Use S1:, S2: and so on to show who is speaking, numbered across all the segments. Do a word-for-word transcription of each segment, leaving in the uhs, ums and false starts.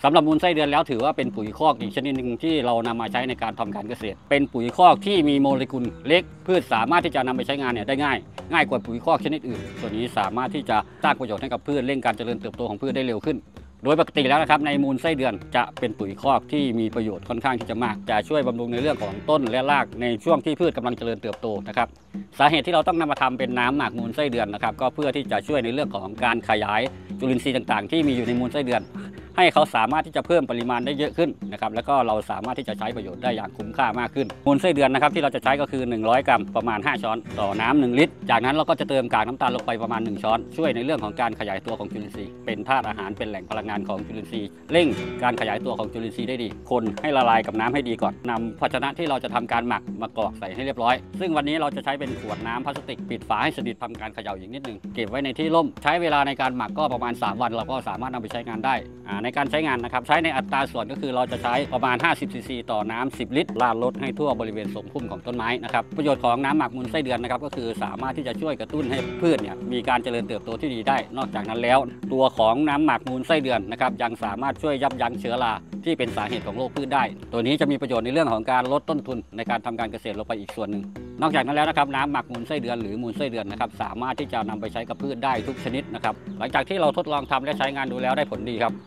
S1: สำหรับมูลไส้เดือนแล้วถือว่าเป็นปุ๋ยคอกอีกชนิดหนึ่งที่เรานำมาใช้ในการทำการเกษตรเป็นปุ๋ยคอกที่มีโมเลกุลเล็กพืชสามารถที่จะนำไปใช้งานเนี่ยได้ง่ายง่ายกว่าปุ๋ยคอกชนิดอื่นตัวนี้สามารถที่จะสร้างประโยชน์ให้กับพืชเร่งการเจริญเติบโตของพืชได้เร็วขึ้นโดยปกติแล้วนะครับในมูลไส้เดือนจะเป็นปุ๋ยคอกที่มีประโยชน์ค่อนข้างที่จะมากจะช่วยบำรุงในเรื่องของต้นและรากในช่วงที่พืชกำลังเจริญเติบโตนะครับสาเหตุที่เราต้องนำมาทำเป็นน้ำหมักมูลไส้เดือนนะครับก็เพื่อที่จะช่วยในเรื่องของการขยายจุลินทรีย์ต่างๆที่มีอยู่ในมูลไส้เดือนให้เขาสามารถที่จะเพิ่มปริมาณได้เยอะขึ้นนะครับแล้วก็เราสามารถที่จะใช้ประโยชน์ได้อย่างคุ้มค่ามากขึ้นมูลไส้เดือนนะครับที่เราจะใช้ก็คือหนึ่งร้อยกรัมประมาณห้าช้อนต่อน้ำหนึ่งลิตรจากนั้นเราก็จะเติมกากน้ำตาลลงไปประมาณหนึ่งช้อนช่วยในเรื่องของการขยายตัวของจุลินทรีย์เป็นธาตุอาหารเป็นแหล่งพลังงานของจุลินทรีย์เร่งการขยายตัวของจุลินทรีย์ได้ดีคนให้ละลายกับน้ำให้ดีก่อนนำภาชนะที่เราจะทำการหมักมากรอกใส่ให้เรียบร้อยซึ่งวันนี้เราจะใช้เป็นขวดน้ำพลาสติกปิดฝาให้สนิททำการเขย่าอีกนิดนึงเก็บไว้ในที่ร่มใช้เวลาในการหมักก็ประมาณสามวันเราก็สามารถนำไปใช้งานได้ในการใช้งานนะครับใช้ในอัตราส่วนก็คือเราจะใช้ประมาณห้าสิบซีซีต่อน้ำสิบลิตรราดรดให้ทั่วบริเวณทรงพุ่มของต้นไม้นะครับประโยชน์ของน้ำหมักมูลไส้เดือนนะครับก็คือสามารถที่จะช่วยกระตุ้นให้พืชเนี่ยมีการเจริญเติบโตที่ดีได้นอกจากนั้นแล้วตัวของน้ำหมักมูลไส้เดือนนะครับยังสามารถช่วยยับยั้งเชื้อราที่เป็นสาเหตุของโรคพืชได้ตัวนี้จะมีประโยชน์ในเรื่องของการลดต้นทุนในการทำการเกษตรลงไปอีกส่วนหนึ่งนอกจากนั้นแล้วนะครับน้ำหมักมูลไส้เดือนหรือมูลไส้เดือนนะครับสามารถที่จะนำไปใช้กับพืชได้ทุกชนิดนะครับหลังจากที่เราทดลองทำและใช้งานดูแล้วได้ผลดีครับ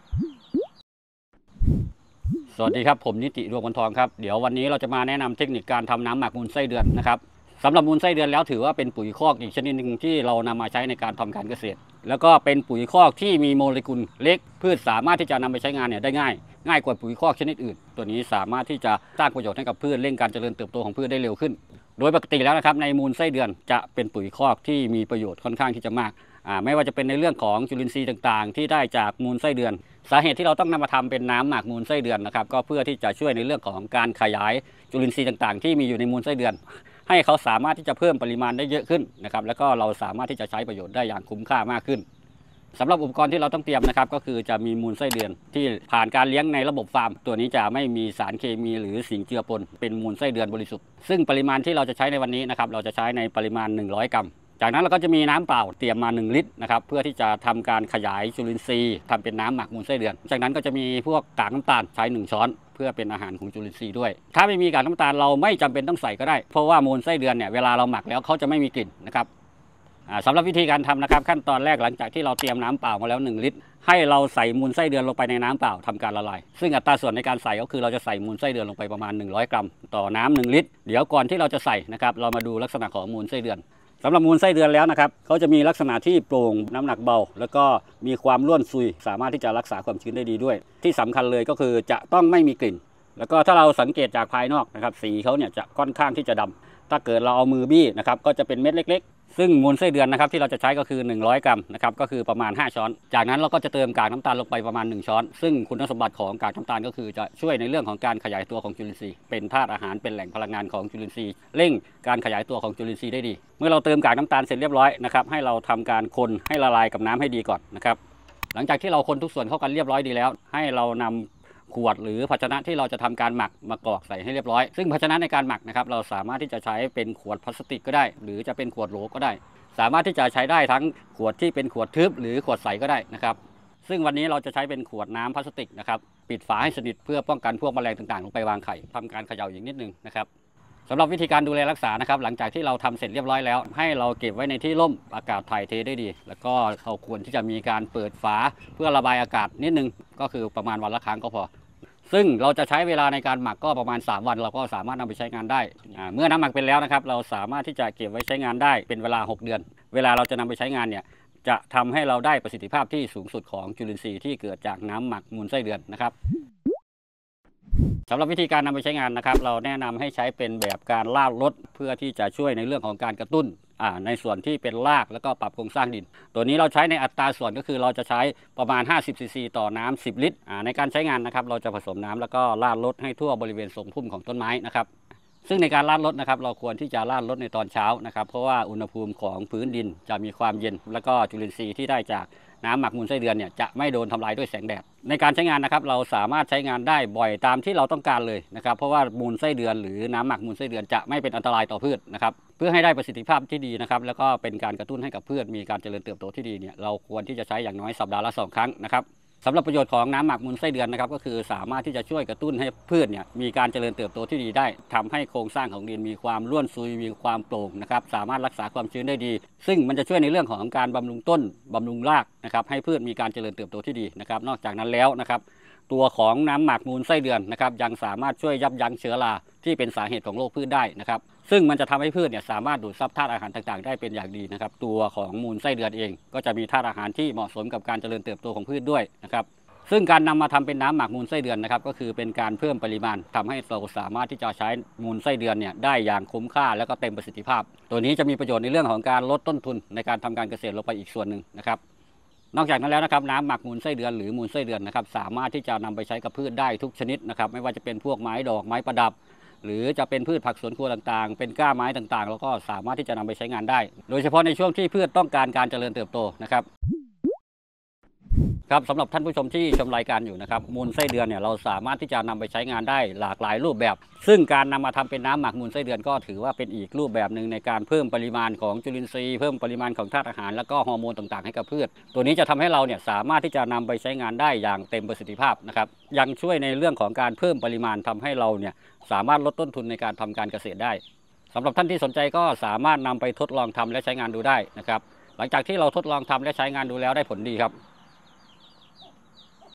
S1: สวัสดีครับผมนิติดวงวันทองครับเดี๋ยววันนี้เราจะมาแนะนำเทคนิคการทำน้ำหมักมูลไส้เดือนนะครับสำหรับมูลไส้เดือนแล้วถือว่าเป็นปุ๋ยคอกอีกชนิดหนึ่งที่เรานำมาใช้ในการทำการเกษตรแล้วก็เป็นปุ๋ยคอกที่มีโมเลกุลเล็กพืชสามารถที่จะนำไปใช้งานเนี่ยได้ง่ายง่ายกว่าปุ๋ยคอกชนิดอื่นตัวนี้สามารถที่จะสร้างประโยชน์ให้กับพืชเร่งการเจริญเติบโตของพืชได้เร็วขึ้นโดยปกติแล้วนะครับในมูลไส้เดือนจะเป็นปุ๋ยคอกที่มีประโยชน์ค่อนข้างที่จะมากไม่ว่าจะเป็นในเรื่องของจุลินทรีย์ต่างๆที่ได้จากมูลไส้เดือนสาเหตุที่เราต้องนำมาทำเป็นน้ำหมักมูลไส้เดือนนะครับก็เพื่อที่จะช่วยในเรื่องของการขยายจุลินทรีย์ต่างๆที่มีอยู่ในมูลไส้เดือนให้เขาสามารถที่จะเพิ่มปริมาณได้เยอะขึ้นนะครับแล้วก็เราสามารถที่จะใช้ประโยชน์ได้อย่างคุ้มค่ามากขึ้นสำหรับอุปกรณ์ที่เราต้องเตรียมนะครับก็คือจะมีมูลไส้เดือนที่ผ่านการเลี้ยงในระบบฟาร์มตัวนี้จะไม่มีสารเคมีหรือสิ่งเจือปนเป็นมูลไส้เดือนบริสุทธิ์ซึ่งปริมาณที่เราจะใช้ในวันนี้นะครับเราจะใช้ในปริมาณหนึ่งร้อยกรัมจากนั้นเราก็จะมีน้ำเปล่าเตรียมมาหนึ่งลิตรนะครับเพื่อที่จะทำการขยายจุลินทรีย์ทำเป็นน้ำหมักมูลไส้เดือนจากนั้นก็จะมีพวกกากน้ำตาลใช้หนึ่งช้อนเพื่อเป็นอาหารของจุลินทรีย์ด้วยถ้าไม่มีกากน้ำตาลเราไม่จำเป็นต้องใส่ก็ได้เพราะว่ามูลไส้เดือนเนี่ยเวลาเราหมักแล้วเขาจะไม่มีกลิ่นนะครับสำหรับวิธีการทำนะครับขั้นตอนแรกหลังจากที่เราเตรียมน้ำเปล่ามาแล้วหนึ่งลิตรให้เราใส่มูลไส้เดือนลงไปในน้ำเปล่าทำการละลายซึ่งอัตราส่วนในการใส่ก็คือเราจะใส่มูลไส้เดือนลงไปประมาณหนึ่งร้อยกรัมต่อน้ำหนึ่งลิตรเดี๋ยวก่อนที่เราจะใส่นะครับเรามาดูลักษณะของมูลไส้เดือนสำหรับมูลไส้เดือนแล้วนะครับเขาจะมีลักษณะที่โปร่งน้ำหนักเบาแล้วก็มีความร่วนซุยสามารถที่จะรักษาความชื้นได้ดีด้วยที่สำคัญเลยก็คือจะต้องไม่มีกลิ่นแล้วก็ถ้าเราสังเกตจากภายนอกนะครับสีเขาเนี่ยจะค่อนข้างที่จะดำถ้าเกิดเราเอามือบี้นะครับก็จะเป็นเม็ดเล็กๆซึ่งมูลไส้เดือนนะครับที่เราจะใช้ก็คือหนึ่งร้อยกรัมนะครับก็คือประมาณห้าช้อนจากนั้นเราก็จะเติมกากน้ำตาลลงไปประมาณหนึ่งช้อนซึ่งคุณสมบัติของกากน้ำตาลก็คือจะช่วยในเรื่องของการขยายตัวของจุลินทรีย์เป็นธาตุอาหารเป็นแหล่งพลังงานของจุลินทรีย์เร่งการขยายตัวของจุลินทรีย์ได้ดีเมื่อเราเติมกากน้ำตาลเสร็จเรียบร้อยนะครับให้เราทำการคนให้ละลายกับน้ำให้ดีก่อนนะครับหลังจากที่เราคนทุกส่วนเข้ากันเรียบร้อยดีแล้วให้เรานำขวดหรือภาชนะที่เราจะทำการหมักมากรอกใส่ให้เรียบร้อยซึ่งภาชนะในการหมักนะครับเราสามารถที่จะใช้เป็นขวดพลาสติกก็ได้หรือจะเป็นขวดโหลก็ได้สามารถที่จะใช้ได้ทั้งขวดที่เป็นขวดทึบหรือขวดใสก็ได้นะครับซึ่งวันนี้เราจะใช้เป็นขวดน้ำพลาสติกนะครับปิดฝาให้สนิทเพื่อป้องกันพวกแมลงต่างๆลงไปวางไข่ทำการเขย่าอย่างนิดนึงนะครับสำหรับวิธีการดูแลรักษานะครับหลังจากที่เราทำเสร็จเรียบร้อยแล้วให้เราเก็บไว้ในที่ร่มอากาศถ่ายเทได้ดีแล้วก็เราควรที่จะมีการเปิดฝาเพื่อระบายอากาศนิดนึงก็คือประมาณวันละครั้งก็พอซึ่งเราจะใช้เวลาในการหมักก็ประมาณสามวันเราก็สามารถนำไปใช้งานได้เมื่อน้ำหมักเป็นแล้วนะครับเราสามารถที่จะเก็บไว้ใช้งานได้เป็นเวลาหกเดือนเวลาเราจะนำไปใช้งานเนี่ยจะทำให้เราได้ประสิทธิภาพที่สูงสุดของจุลินทรีย์ที่เกิดจากน้ำหมักมูลไส้เดือนนะครับสำหรับวิธีการนำไปใช้งานนะครับเราแนะนำให้ใช้เป็นแบบการลาดรดเพื่อที่จะช่วยในเรื่องของการกระตุ้นในส่วนที่เป็นรากแล้วก็ปรับโครงสร้างดินตัวนี้เราใช้ในอัตราส่วนก็คือเราจะใช้ประมาณห้าสิบซีซีต่อน้ำสิบลิตรในการใช้งานนะครับเราจะผสมน้ำแล้วก็ลาดรดให้ทั่วบริเวณทรงพุ่มของต้นไม้นะครับซึ่งในการลาดรดนะครับเราควรที่จะลาดรดในตอนเช้านะครับเพราะว่าอุณหภูมิของพื้นดินจะมีความเย็นแล้วก็จุลินทรีย์ที่ได้จากน้ำหมักมูลไส้เดือนเนี่ยจะไม่โดนทำลายด้วยแสงแดดในการใช้งานนะครับเราสามารถใช้งานได้บ่อยตามที่เราต้องการเลยนะครับเพราะว่ามูลไส้เดือนหรือน้ำหมักมูลไส้เดือนจะไม่เป็นอันตรายต่อพืชนะครับเพื่อให้ได้ประสิทธิภาพที่ดีนะครับแล้วก็เป็นการกระตุ้นให้กับพืชมีการเจริญเติบโตที่ดีเนี่ยเราควรที่จะใช้อย่างน้อยสัปดาห์ละสองครั้งนะครับสำหรับประโยชน์ของน้ำหมักมูลไส้เดือนนะครับก็คือสามารถที่จะช่วยกระตุ้นให้พืชเนี่ยมีการเจริญเติบโตที่ดีได้ทำให้โครงสร้างของดินมีความร่วนซุยมีความโปร่งนะครับสามารถรักษาความชื้นได้ดีซึ่งมันจะช่วยในเรื่องของการบำรุงต้นบำรุงรากนะครับให้พืชมีการเจริญเติบโตที่ดีนะครับนอกจากนั้นแล้วนะครับตัวของน้ำหมักมูลไส้เดือนนะครับยังสามารถช่วยยับยั้งเชื้อราที่เป็นสาเหตุของโรคพืชได้นะครับซึ่งมันจะทำให้พืชเนี่ยสามารถดูดซับธาตุอาหารต่างๆได้เป็นอย่างดีนะครับตัวของมูลไส้เดือนเองก็จะมีธาตุอาหารที่เหมาะสมกับการเจริญเติบโตของพืชด้วยนะครับซึ่งการนำมาทำเป็นน้ำหมักมูลไส้เดือนนะครับก็คือเป็นการเพิ่มปริมาณทำให้เราสามารถที่จะใช้มูลไส้เดือนเนี่ยได้อย่างคุ้มค่าและก็เต็มประสิทธิภาพตัวนี้จะมีประโยชน์ในเรื่องของการลดต้นทุนในการทำการเกษตรลงไปอีกส่วนหนึ่งนะครับนอกจากนั้นแล้วนะครับน้ำหมักมูลไส้เดือนหรือมูลไส้เดือนนะครับสามารถที่จะนำไปใช้กับพืชได้ทุกชนิดนะครับไม่ว่าจะเป็นพวกไม้ดอกไม้ประดับหรือจะเป็นพืชผักสวนครัวต่างๆเป็นก้าไม้ต่างๆแล้วก็สามารถที่จะนำไปใช้งานได้โดยเฉพาะในช่วงที่พืชต้องการการเจริญเติบโตนะครับครับสำหรับท่านผู้ชมที่ชมรายการอยู่นะครับมูลไส้เดือนเนี่ยเราสามารถที่จะนำไปใช้งานได้หลากหลายรูปแบบซึ่งการนำมาทำเป็นน้ำหมักมูลไส้เดือนก็ถือว่าเป็นอีกรูปแบบหนึ่งในการเพิ่มปริมาณของจุลินทรีย์เพิ่มปริมาณของธาตุอาหารและก็ฮอร์โมนต่างๆให้กับพืชตัวนี้จะทำให้เราเนี่ยสามารถที่จะนำไปใช้งานได้อย่างเต็มประสิทธิภาพนะครับยังช่วยในเรื่องของการเพิ่มปริมาณทำให้เราเนี่ยสามารถลดต้นทุนในการทำการเกษตรได้สำหรับท่านที่สนใจก็สามารถนำไปทดลองทำและใช้งานดูได้นะครับหลังจากที่เราทดลองทำและใช้งานดูแล้วได้ผลดีครับ